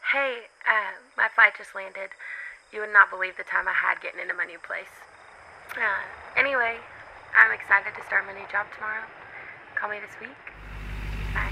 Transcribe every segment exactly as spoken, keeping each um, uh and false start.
Hey, uh, my flight just landed. You would not believe the time I had getting into my new place. Uh, anyway, I'm excited to start my new job tomorrow. Call me this week. Bye.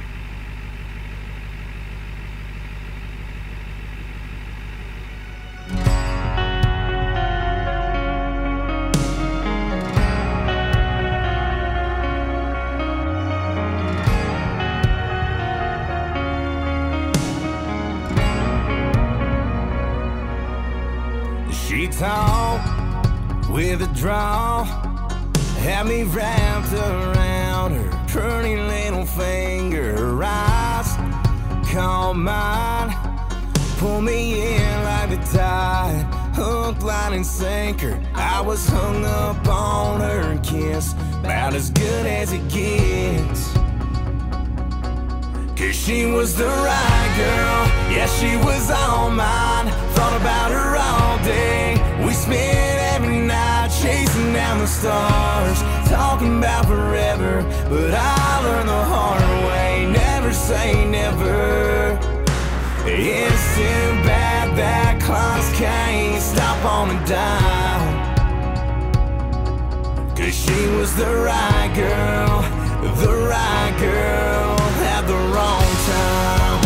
She talked with a draw, had me wrapped around her pretty little finger. Her eyes caught mine, pull me in like the tide, hook, line, and sinker. I was hung up on her kiss, about as good as it gets. Cause she was the right girl, yeah, she was all mine. Thought about her all day, we spent every night chasing down the stars, talking about forever. But I learned the hard way, never say never. It's too bad that clocks can't stop on a dime. Cause she was the right girl, the right girl at the wrong time.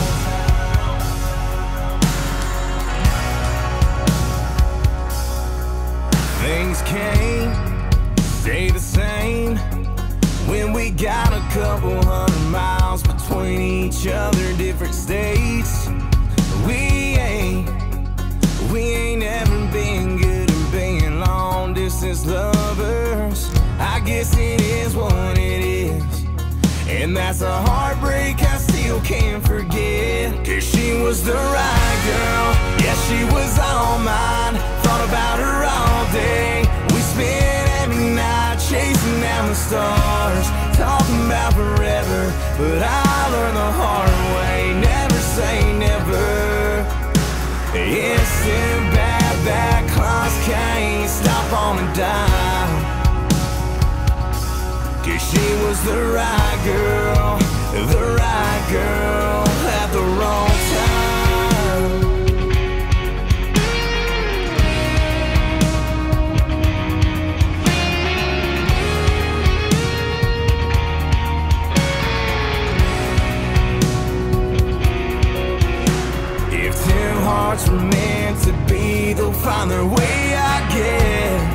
Things can't stay the same when we got a couple hundred miles between each other, different states. We ain't, we ain't ever been good at being long distance lovers. I guess it is what it is, and that's a heartbreak I still can't forget. Cause she was the right girl, yeah, she was all mine. Thought about her all day, we spent every night chasing down the stars, talking about forever. But I learned the hard way, never say never. It's too bad that clocks can't stop on a dime. Cause she was the right girl, the right girl at the wrong time. If two hearts were meant to be, they'll find their way, I guess.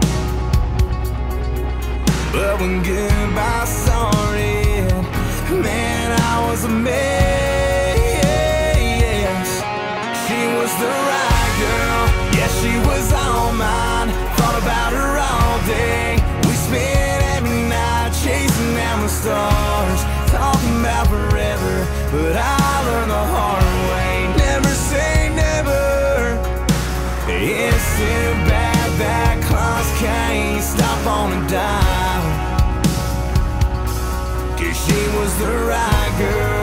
But when goodbye started, man, I was a mess. She was the right girl, yeah, she was all mine. Thought about her all day, we spent every night chasing down the stars, talking about forever. But I learned the hard way, never say never. It's too bad that clocks can't stop on a dime. Cause she was the right girl.